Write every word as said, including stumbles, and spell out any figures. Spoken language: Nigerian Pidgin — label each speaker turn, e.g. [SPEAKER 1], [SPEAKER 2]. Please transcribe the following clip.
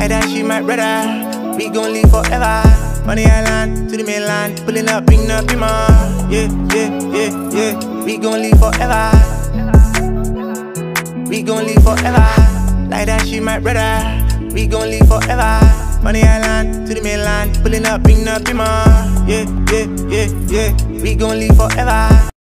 [SPEAKER 1] Like that, she my brother. We gon' live forever. Money Island to the mainland, pulling up, bring up Bima. Yeah, yeah, yeah, yeah. We gon' live forever. We gon' live forever. Like that, she my brother. We gon' live forever. Money Island to the mainland, pulling up, bring up Bima. Yeah, yeah, yeah, yeah. We gon' live forever.